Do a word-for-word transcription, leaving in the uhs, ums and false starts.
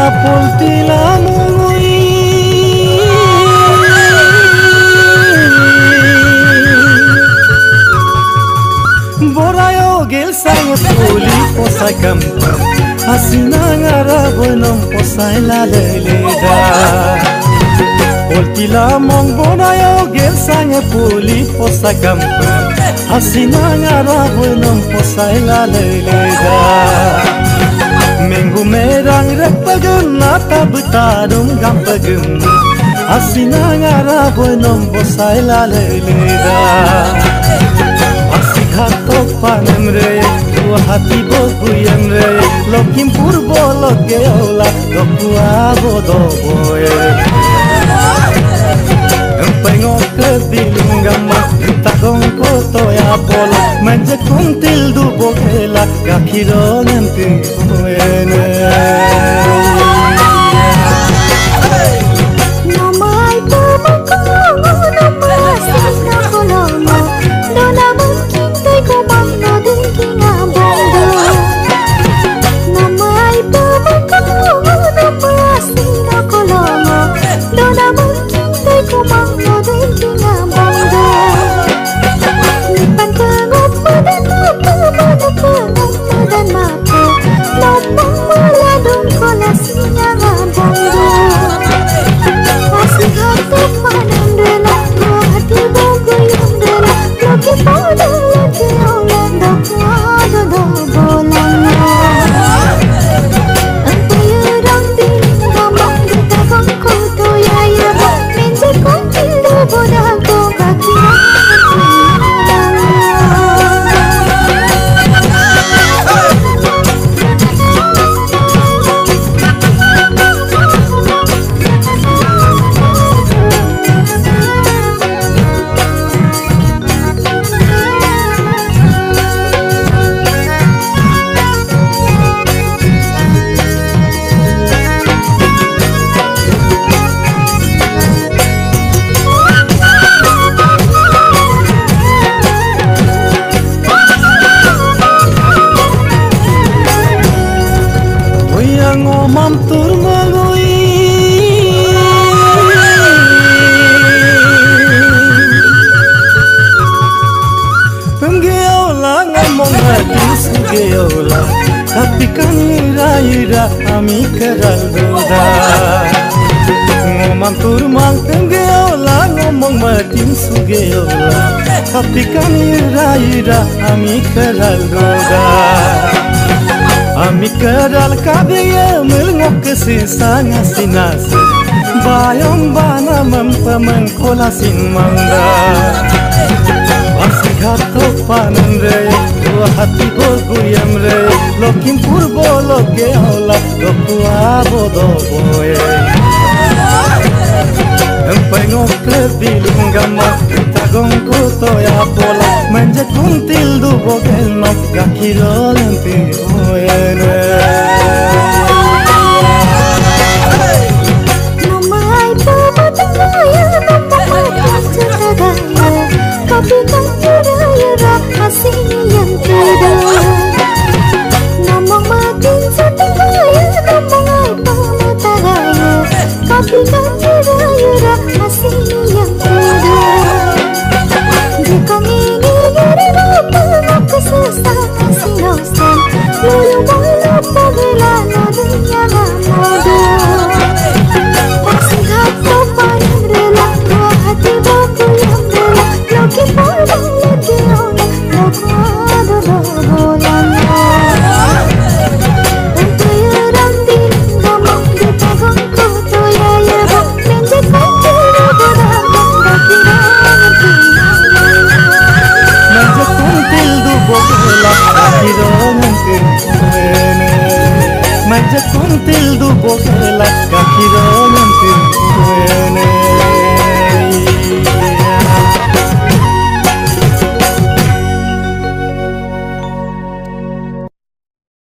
poltila mungui borayo gel sang poli posai kampam hasina ngara bonom posai la leleda poltila mong borayo gel sang poli posai kampam hasina ngara bonom posai la leleda minggu merang rek pagem nata betadung gam pagem hasina ngara bonom posai la leleda hatok panem re tua hati boguyam re lokim purbo logeola lokua bodo boye empengok ke dilunggama takong koto ya polo manje kuntil du bogela kakiro nanti boyene namai pamako namai sina koloma dona tapi kan ira-ira ami keral doda ngomong turmang tenggeola ngomong matin sugeola tapi kan ira-ira ami keral doda ami keral kabeye melngok kesisa ngasinas bayong bana mempameng kolasin mangda asik hatok panen re tua hati boguyam re lokim purbo logeola lokua bodo boye empengok ke dilunggama tagong koto ya pola manje kuntil du bogel nok gakiro nanti boyene namai pamatangaya namai cetagaya tapi kan ira-ira hasini yang tidak namang makin setengahnya namang pamatangaya tapi kan ira-ira hasini yang tidak jika ingin ira maka sesama sinosan lalu malu pagila nadanya namada masih hati panen rela dua hati baku yang rela loki porbang loki ona loku ada dobolanya untuk orang bilang gamang di tagang koto ya ya bang menjek kanjil bodang baki nanti menjek kuntil du bogela kakiro nanti boyene menjek kuntil du bogela kakiro